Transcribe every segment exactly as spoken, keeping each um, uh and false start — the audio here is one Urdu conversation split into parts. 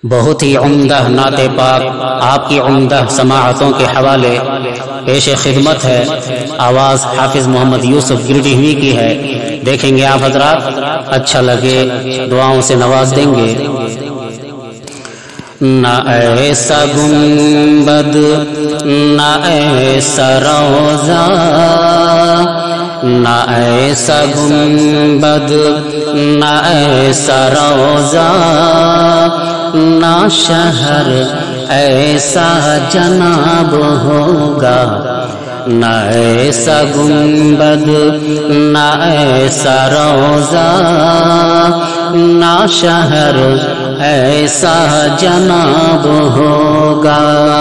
بہت ہی عمدہ نعت پاک آپ کی عمدہ سماعتوں کے حوالے پیش خدمت ہے. آواز حافظ محمد یوسف گرڈیہوی کی ہے. دیکھیں گے آپ حضرات، اچھا لگے دعاؤں سے نواز دیں گے. نہ ایسا گنبد نہ ایسا روضہ، نہ ایسا گنبد نہ ایسا روضہ، نہ شہر ایسا جناب ہوگا. نہ ایسا گنبد نہ ایسا روضہ، نہ شہر ایسا جناب ہوگا.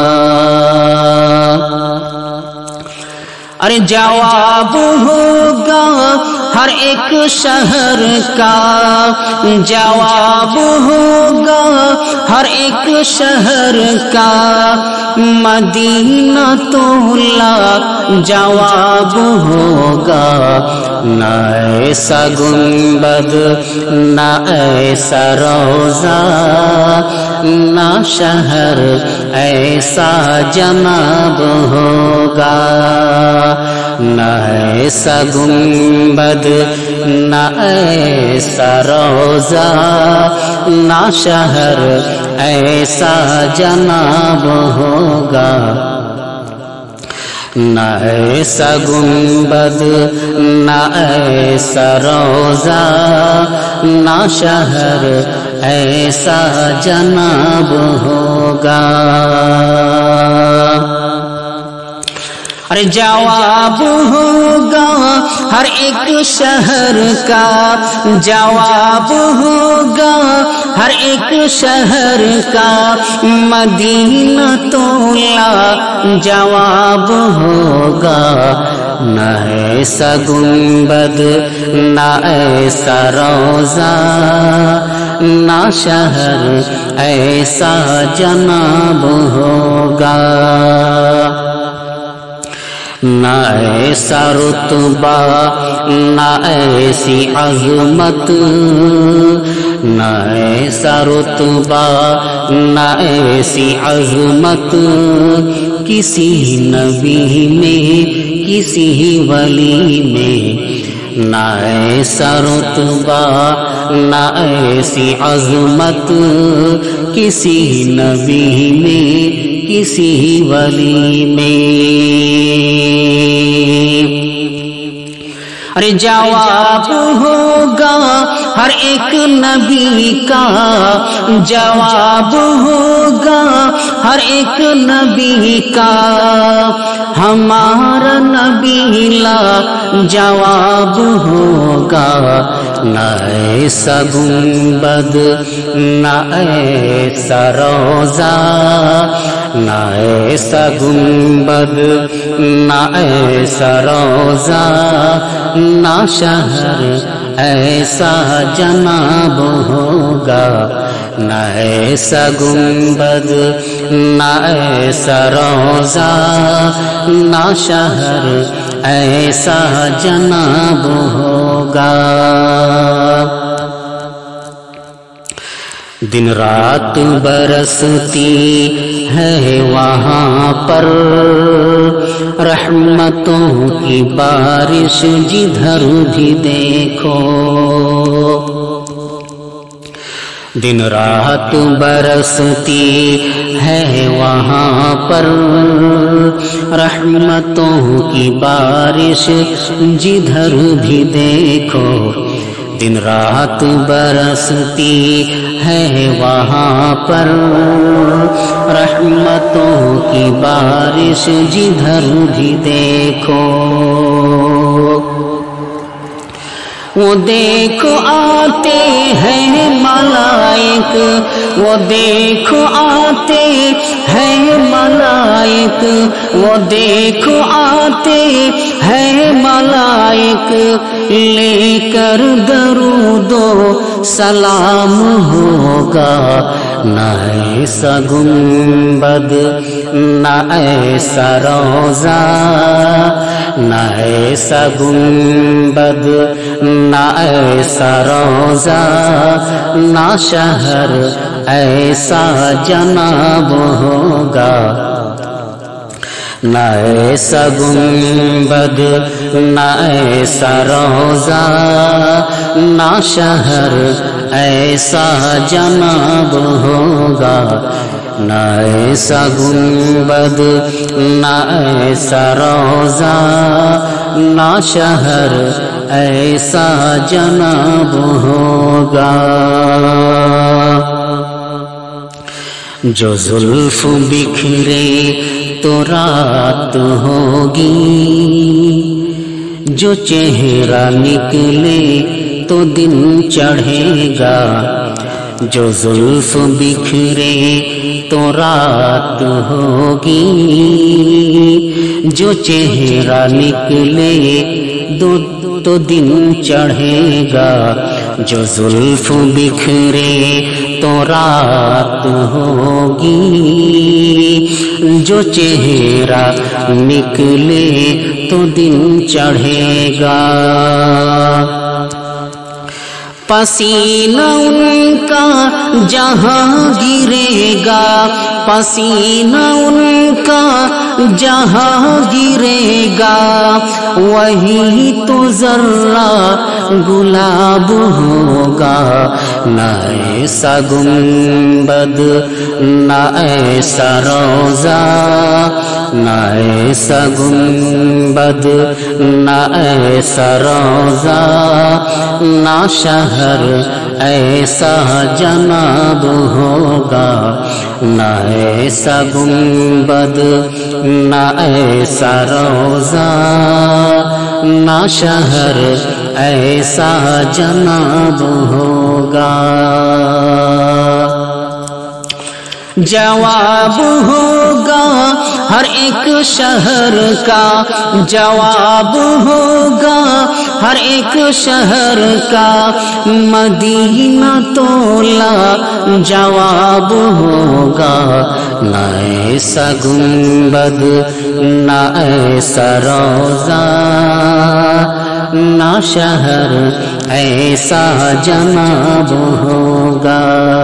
ارے جواب ہوگا ہر ایک شہر کا، جواب ہوگا ہر ایک شہر کا، مدینہ تولا جواب ہوگا. نہ ایسا گنبد نہ ایسا روضہ، نہ شہر ایسا جناب ہوگا. نہ ایسا گنبد نہ ایسا روضہ، نہ شہر ایسا جناب ہوگا. نہ ایسا گنبد نہ ایسا روضہ، نہ شہر ایسا جناب ہوگا. ارے جواب ہوگا ہر ایک شہر کا، جواب ہوگا ہر ایک شہر کا، مدینہ تولا جواب ہوگا. نہ ایسا گنبد نہ ایسا روضہ، نہ شہر ایسا جناب ہوگا. نہ ایسا رتبہ نہ ایسی عظمت، نہ ایسا رتبہ نہ ایسی عظمت، کسی نبی میں کسی ولی میں. نہ ایسا رتبہ نہ ایسی عظمت، کسی نبی میں کسی ولی میں. ارے جواب ہوگا ہر ایک نبی کا، جواب ہوگا ہر ایک نبی کا، ہمارا نبی لا جواب ہوگا. نہ ایسا گنبد نہ ایسا روضہ، نہ ایسا گنبد نہ ایسا روضہ، نہ شہر ایسا جناب ہوگا. نہ ایسا گنبد نہ ایسا روضہ، نہ شہر ایسا جناب ہوگا. دن رات برستی ہے وہاں پر رحمتوں کی بارش، جدھر بھی دیکھو. دن رات برستی ہے وہاں پر رحمتوں کی بارش، جدھر بھی دیکھو. دن رات برستی ہے وہاں پر رحمتوں کی بارش، جدھر بھی دیکھو. وہ دیکھو آتے ہیں ملائک، وہ دیکھو آتے ہیں ملائک، وہ دیکھو آتے ہیں ملائک، لے کر درود و سلام ہوگا. نہ ایسا گنبد نہ ایسا روضہ، نہ ایسا گنبد نہ ایسا روضہ نہ شہر ایسا جناب ہوگا نہ ایسا گنبد نہ ایسا روضہ نہ شہر ایسا جناب ہوگا نہ ایسا گنبد نہ ایسا روضہ نہ شہر ایسا جناب ہوگا جو زلف بکھرے تو رات ہوگی جو چہرہ نکلے تو دن چڑھے گا جو زلف بکھرے تو رات ہوگی جو چہرہ نکلے دو تو دن چڑھے گا جو زلف بکھرے تو رات ہوگی جو چہرہ نکلے تو دن چڑھے گا پسینہ ان کا جہاں گرے گا پسینہ ان کا جہاں گرے گا وہی تو ذرہ گلاب ہوگا نہ ایسا گنبد نہ ایسا روضہ نہ ایسا گنبد نہ ایسا روضہ نہ شہر ایسا جناب ہوگا نہ ایسا گنبد نہ ایسا روضہ نہ شہر ایسا جناب ہوگا جواب ہوگا ہر ایک شہر کا جواب ہوگا ہر ایک شہر کا مدینہ تولا جواب ہوگا نہ ایسا گنبد نہ ایسا روضہ نہ شہر ایسا جناب ہوگا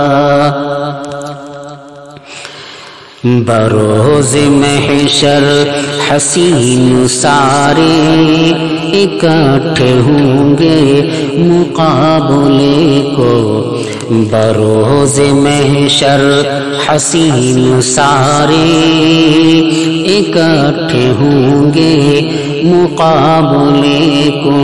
بروز محشر حسین سارے اکٹھے ہوں گے مقابلے کو بروز محشر حسین سارے اکٹھے ہوں گے مقابلے کو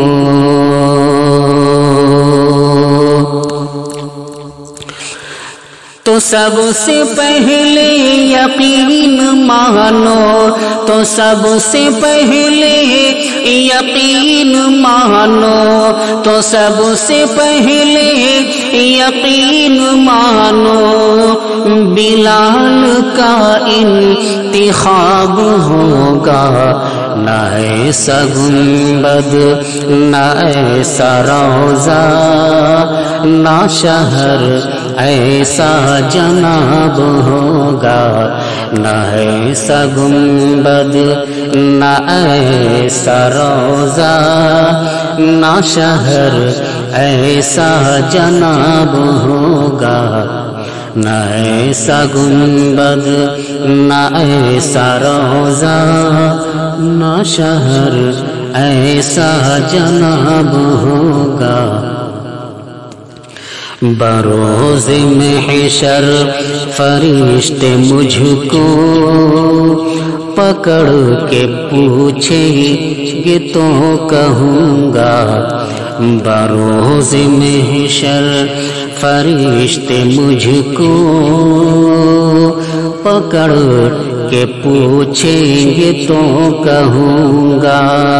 تو سب سے پہلے یقین مانو تو سب سے پہلے یقین مانو تو سب سے پہلے یقین مانو بلال کا انتخاب ہوگا نہ ایسا گنبد نہ ایسا روضہ نہ شہر ایسا جناب ہوگا نہ ایسا گنبد نہ ایسا روضہ نہ شہر ایسا جناب ہوگا نہ ایسا گنبد نہ ایسا روضہ نہ شہر ایسا جناب ہوگا بروز محشر فرشتے مجھ کو پکڑ کے پوچھیں گے تو کہوں گا بروز محشر فرشتے مجھ کو پکڑ کے پوچھیں گے تو کہوں گا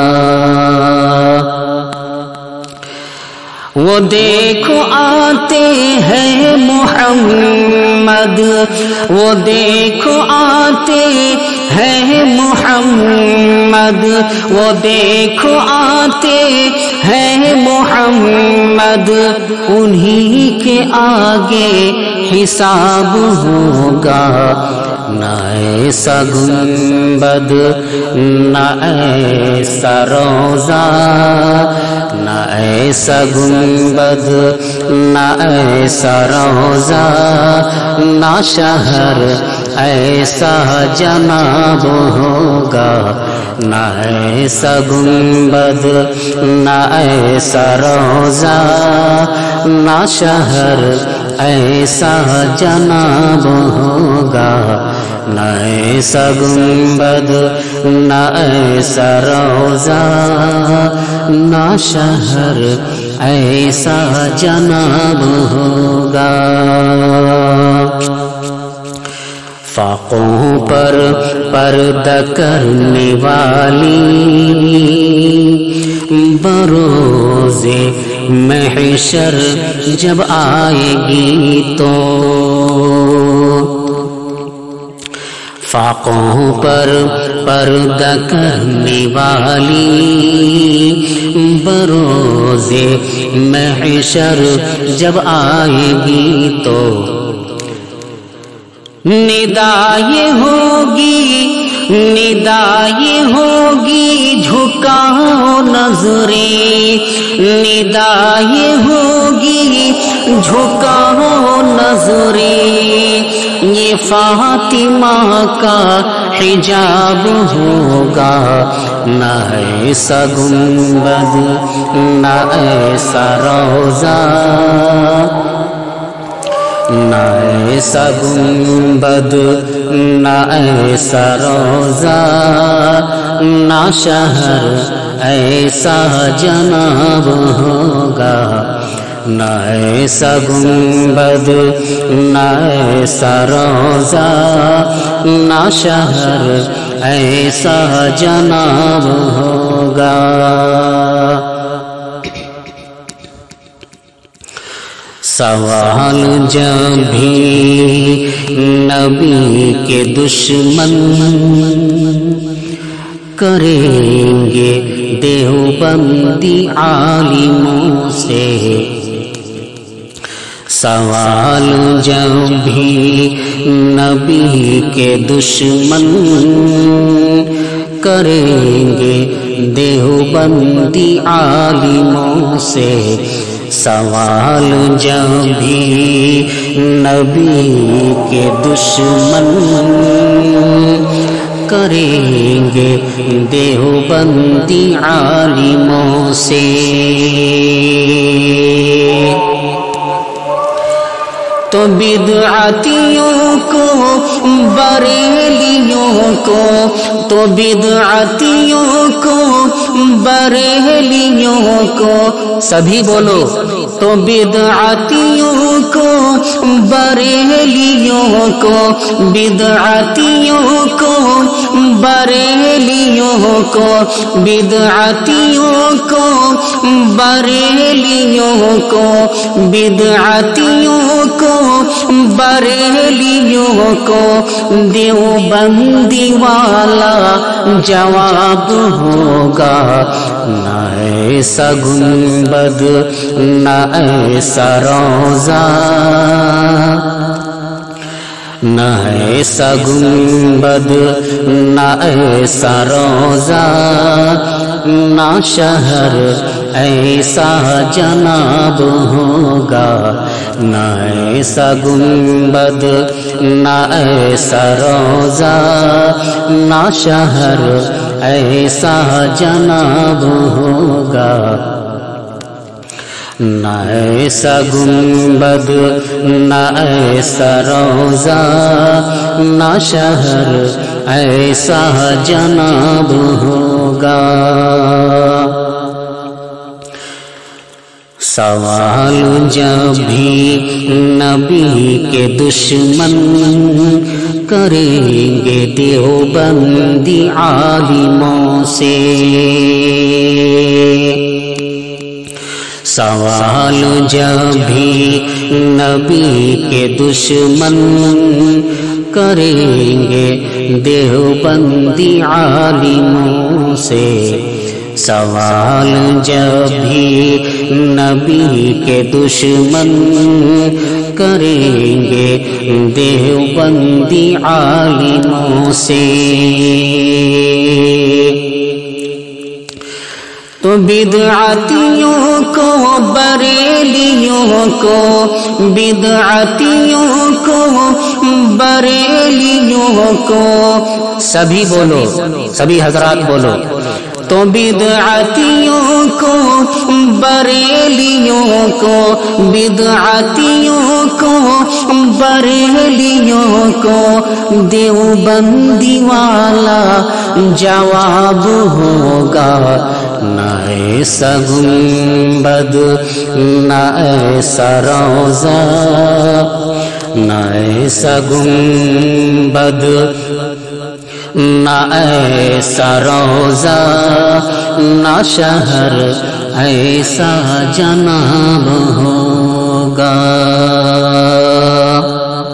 وہ دیکھو آتے ہیں محمد وہ دیکھو آتے ہیں محمد وہ دیکھو آتے ہے محمد انہی کے آگے حساب ہوگا نہ ایسا گنبد نہ ایسا روضہ نہ ایسا گنبد نہ ایسا روضہ نہ شہر ایسا جناب ہوگا نہ ایسا گنبد نہ ایسا روضہ نہ شہر ایسا جناب ہوگا نہ ایسا گنبد نہ ایسا روضہ نہ شہر ایسا جناب ہوگا فاقوں پر پردہ کرنے والی بروز محشر جب آئے گی تو فاقوں پر پردہ کرنے والی بروز محشر جب آئے گی تو ندا یہ ہوگی ندا یہ ہوگی جھکاؤ نظریں ندا یہ ہوگی جھکاؤ نظریں یہ فاطمہ کا حجاب ہوگا نہ ایسا گنبد نہ ایسا روضہ نہ ایسا گنبد نہ ایسا روضہ نہ شہر ایسا جناب ہوگا نہ ایسا گنبد نہ ایسا روضہ نہ شہر ایسا جناب ہوگا سوال جب بھی نبی کے دشمن کریں گے دیوبندی عالموں سے سوال جب بھی نبی کے دشمن کریں گے دیوبندی عالموں سے سوال جب بھی نبی کے دشمن کریں گے دیوبندی عالموں سے تو بدعتیوں کو بریلیوں کو تو بدعتیوں کو بریلیوں کو سبھی بولو تو بدعتیوں کو بریلیوں کو بدعتیوں کو بریلیوں کو بدعتیوں کو بریلیوں کو بدعتیوں کو بریلیوں کو دیوبندی والا جواب ہوگا نہ ایسا گنبد نہ ایسا روضہ نہ ایسا گنبد نہ ایسا روضہ نہ شہر ایسا جناب ہوگا نہ ایسا گنبد نہ ایسا روضہ نہ شہر ایسا جناب ہوگا نہ ایسا گنبد نہ ایسا روضہ نہ شہر ایسا جناب ہوگا سوال جب بھی نبی کے دشمن کریں گے دیوبندی عالموں سے سوال جب بھی نبی کے دشمن کریں گے دیوبندی عالموں سے سوال جب بھی نبی کے دشمن کریں گے دیوبندی عالموں سے، تو بدعتیوں کو بریلیوں کو بدعتیوں کو بریلیوں کو سبھی بولو، سبھی حضرات بولو، تو بدعتیوں کو بریلیوں کو بدعتیوں کو بریلیوں کو دیوبندی والا جواب ہوگا، نہ ایسا گنبد نہ ایسا روضہ، نہ ایسا گنبد نہ ایسا روضہ، نہ شہر ایسا جناب ہوگا۔